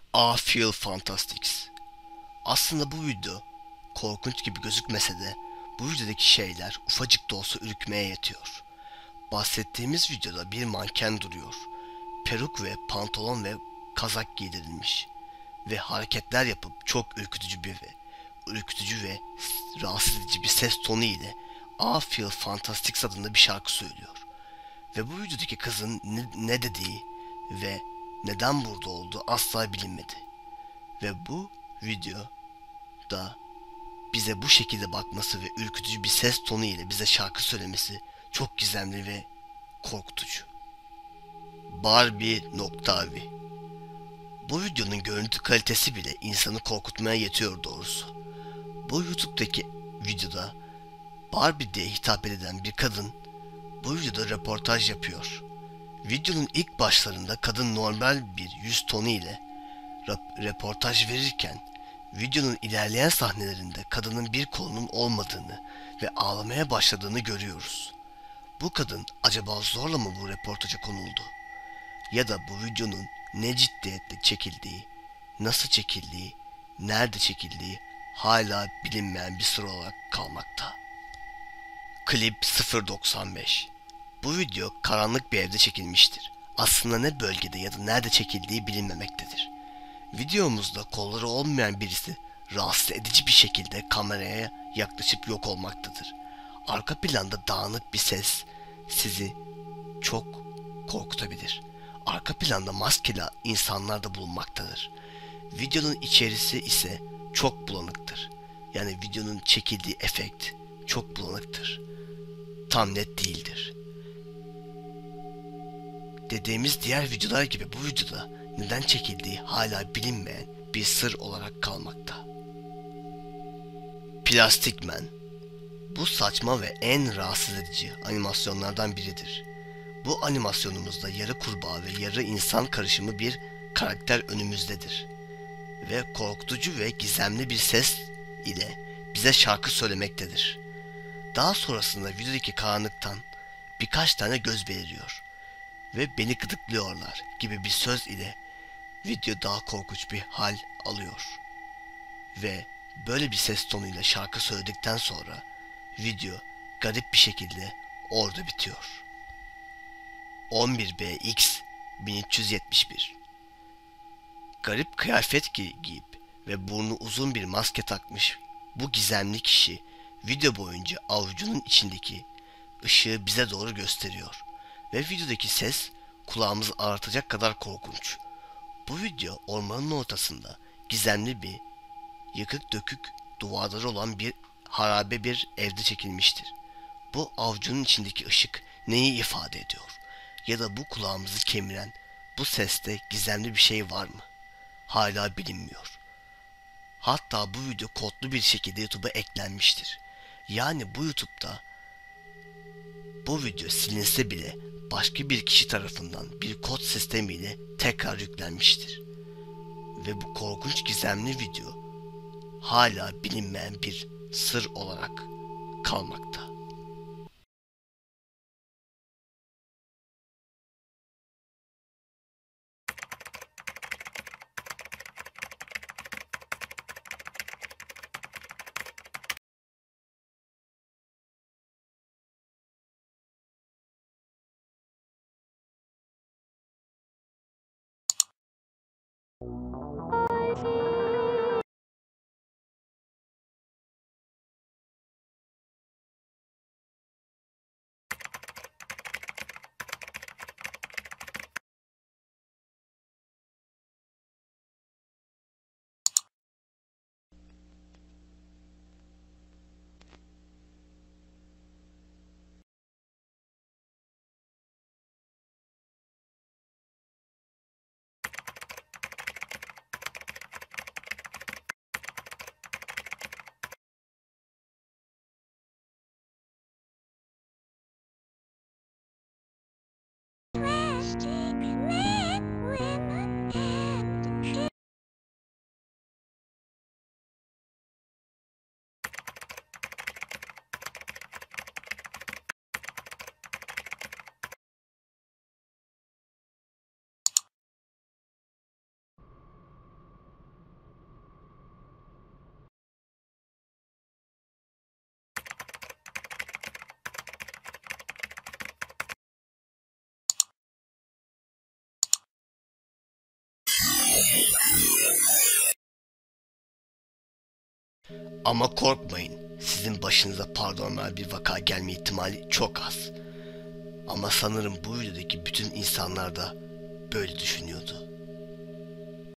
I Feel Fantastics. Aslında bu video korkunç gibi gözükmese de bu videodaki şeyler ufacık da olsa ürkmeye yetiyor. Bahsettiğimiz videoda bir manken duruyor. Peruk ve pantolon ve kazak giydirilmiş ve hareketler yapıp çok ürkütücü ve rahatsız edici bir ses tonu ile I Feel Fantastics adında bir şarkı söylüyor. Ve bu videodaki kızın ne dediği ve neden burada olduğu asla bilinmedi. Ve bu video da bize bu şekilde bakması ve ürkütücü bir ses tonu ile bize şarkı söylemesi çok gizemli ve korkutucu. Barbie.avi. Bu videonun görüntü kalitesi bile insanı korkutmaya yetiyor doğrusu. Bu YouTube'daki videoda Barbie diye hitap edilen bir kadın bu videoda röportaj yapıyor. Videonun ilk başlarında kadın normal bir yüz tonu ile röportaj verirken videonun ilerleyen sahnelerinde kadının bir kolunun olmadığını ve ağlamaya başladığını görüyoruz. Bu kadın acaba zorla mı bu röportaja konuldu? Ya da bu videonun ne ciddiyetle çekildiği, nasıl çekildiği, nerede çekildiği hala bilinmeyen bir sır olarak kalmakta. Klip 095. Bu video karanlık bir evde çekilmiştir. Aslında ne bölgede ya da nerede çekildiği bilinmemektedir. Videomuzda kolları olmayan birisi rahatsız edici bir şekilde kameraya yaklaşıp yok olmaktadır. Arka planda dağınık bir ses sizi çok korkutabilir. Arka planda maskeli insanlar da bulunmaktadır. Videonun içerisi ise çok bulanıktır. Yani videonun çekildiği efekt çok bulanıktır. Tam net değildir. Dediğimiz diğer videolar gibi bu videoda neden çekildiği hala bilinmeyen bir sır olarak kalmakta. Plastic Man. Bu saçma ve en rahatsız edici animasyonlardan biridir. Bu animasyonumuzda yarı kurbağa ve yarı insan karışımı bir karakter önümüzdedir. Ve korkutucu ve gizemli bir ses ile bize şarkı söylemektedir. Daha sonrasında videodaki karanlıktan birkaç tane göz beliriyor ve beni gıdıklıyorlar gibi bir söz ile video daha korkunç bir hal alıyor. Ve böyle bir ses tonuyla şarkı söyledikten sonra video garip bir şekilde orada bitiyor. 11BX 1371. Garip kıyafet giyip ve burnu uzun bir maske takmış bu gizemli kişi video boyunca avucunun içindeki ışığı bize doğru gösteriyor ve videodaki ses kulağımızı ağrıtacak kadar korkunç. Bu video ormanın ortasında gizemli bir yıkık dökük duvarları olan bir harabe bir evde çekilmiştir. Bu avucunun içindeki ışık neyi ifade ediyor? Ya da bu kulağımızı kemiren bu seste gizemli bir şey var mı? Hala bilinmiyor. Hatta bu video kodlu bir şekilde YouTube'a eklenmiştir. Yani bu YouTube'da bu video silinse bile başka bir kişi tarafından bir kod sistemiyle tekrar yüklenmiştir. Ve bu korkunç gizemli video hala bilinmeyen bir sır olarak kalmakta. Ama korkmayın, sizin başınıza paranormal bir vaka gelme ihtimali çok az. Ama sanırım bu videodaki bütün insanlar da böyle düşünüyordu.